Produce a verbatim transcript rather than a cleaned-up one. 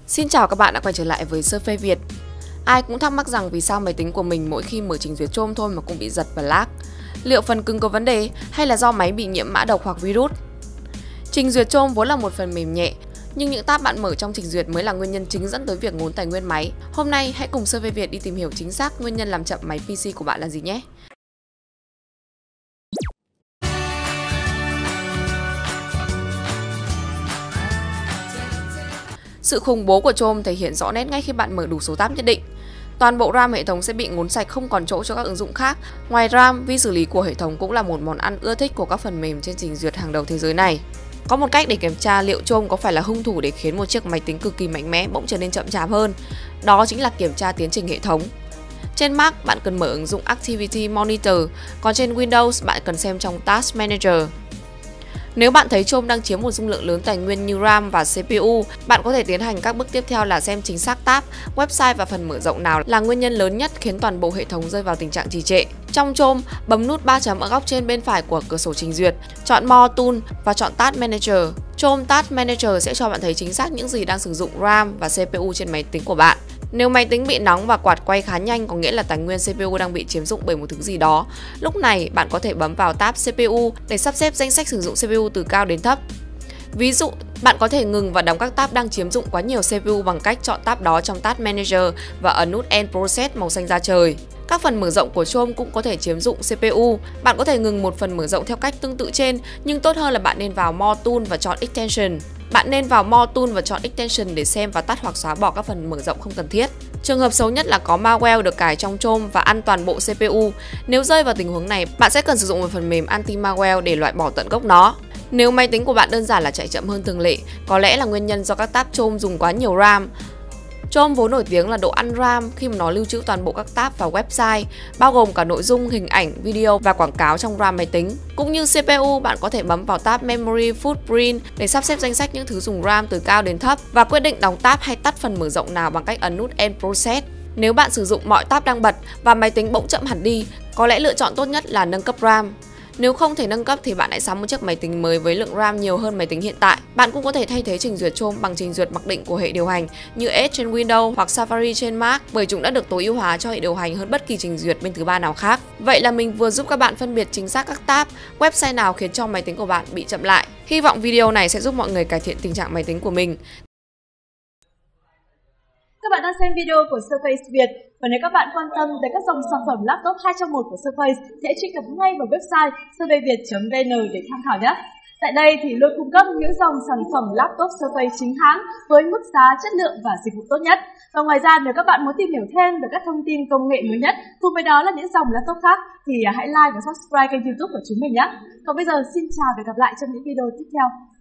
Xin chào các bạn đã quay trở lại với Surface Việt. Ai cũng thắc mắc rằng vì sao máy tính của mình mỗi khi mở trình duyệt Chrome thôi mà cũng bị giật và lag. Liệu phần cứng có vấn đề hay là do máy bị nhiễm mã độc hoặc virus? Trình duyệt Chrome vốn là một phần mềm nhẹ, nhưng những tab bạn mở trong trình duyệt mới là nguyên nhân chính dẫn tới việc ngốn tài nguyên máy. Hôm nay hãy cùng Surface Việt đi tìm hiểu chính xác nguyên nhân làm chậm máy pê xê của bạn là gì nhé. Sự khủng bố của Chrome thể hiện rõ nét ngay khi bạn mở đủ số tab nhất định. Toàn bộ RAM hệ thống sẽ bị ngốn sạch, không còn chỗ cho các ứng dụng khác. Ngoài RAM, vi xử lý của hệ thống cũng là một món ăn ưa thích của các phần mềm trên trình duyệt hàng đầu thế giới này. Có một cách để kiểm tra liệu Chrome có phải là hung thủ để khiến một chiếc máy tính cực kỳ mạnh mẽ bỗng trở nên chậm chạp hơn. Đó chính là kiểm tra tiến trình hệ thống. Trên Mac, bạn cần mở ứng dụng Activity Monitor, còn trên Windows, bạn cần xem trong Task Manager. Nếu bạn thấy Chrome đang chiếm một dung lượng lớn tài nguyên như RAM và xê pê u, bạn có thể tiến hành các bước tiếp theo là xem chính xác tab, website và phần mở rộng nào là nguyên nhân lớn nhất khiến toàn bộ hệ thống rơi vào tình trạng trì trệ. Trong Chrome, bấm nút ba chấm ở góc trên bên phải của cửa sổ trình duyệt, chọn More Tool và chọn Task Manager. Chrome Task Manager sẽ cho bạn thấy chính xác những gì đang sử dụng RAM và xê pê u trên máy tính của bạn. Nếu máy tính bị nóng và quạt quay khá nhanh, có nghĩa là tài nguyên xê pê u đang bị chiếm dụng bởi một thứ gì đó. Lúc này, bạn có thể bấm vào tab xê pê u để sắp xếp danh sách sử dụng xê pê u từ cao đến thấp. Ví dụ, bạn có thể ngừng và đóng các tab đang chiếm dụng quá nhiều xê pê u bằng cách chọn tab đó trong Task Manager và ấn nút End Process màu xanh da trời. Các phần mở rộng của Chrome cũng có thể chiếm dụng xê pê u. Bạn có thể ngừng một phần mở rộng theo cách tương tự trên, nhưng tốt hơn là bạn nên vào More Tool và chọn Extension. Bạn nên vào More Tool và chọn Extension để xem và tắt hoặc xóa bỏ các phần mở rộng không cần thiết. Trường hợp xấu nhất là có malware được cài trong Chrome và ăn toàn bộ xê pê u. Nếu rơi vào tình huống này, bạn sẽ cần sử dụng một phần mềm anti-malware để loại bỏ tận gốc nó. Nếu máy tính của bạn đơn giản là chạy chậm hơn thường lệ, có lẽ là nguyên nhân do các tab Chrome dùng quá nhiều RAM. Chrome vốn nổi tiếng là độ ăn RAM khi mà nó lưu trữ toàn bộ các tab và website, bao gồm cả nội dung, hình ảnh, video và quảng cáo trong RAM máy tính. Cũng như xê pê u, bạn có thể bấm vào tab Memory Footprint để sắp xếp danh sách những thứ dùng RAM từ cao đến thấp và quyết định đóng tab hay tắt phần mở rộng nào bằng cách ấn nút End Process. Nếu bạn sử dụng mọi tab đang bật và máy tính bỗng chậm hẳn đi, có lẽ lựa chọn tốt nhất là nâng cấp RAM. Nếu không thể nâng cấp thì bạn hãy sắm một chiếc máy tính mới với lượng RAM nhiều hơn máy tính hiện tại. Bạn cũng có thể thay thế trình duyệt Chrome bằng trình duyệt mặc định của hệ điều hành như Edge trên Windows hoặc Safari trên Mac, bởi chúng đã được tối ưu hóa cho hệ điều hành hơn bất kỳ trình duyệt bên thứ ba nào khác. Vậy là mình vừa giúp các bạn phân biệt chính xác các tab, website nào khiến cho máy tính của bạn bị chậm lại. Hy vọng video này sẽ giúp mọi người cải thiện tình trạng máy tính của mình. Các bạn đang xem video của Surface Việt, và nếu các bạn quan tâm tới các dòng sản phẩm laptop hai trong một của Surface, hãy truy cập ngay vào website surface việt chấm vn để tham khảo nhé. Tại đây thì luôn cung cấp những dòng sản phẩm laptop Surface chính hãng với mức giá, chất lượng và dịch vụ tốt nhất. Và ngoài ra, nếu các bạn muốn tìm hiểu thêm về các thông tin công nghệ mới nhất, cùng với đó là những dòng laptop khác, thì hãy like và subscribe kênh YouTube của chúng mình nhé. Còn bây giờ, xin chào và gặp lại trong những video tiếp theo.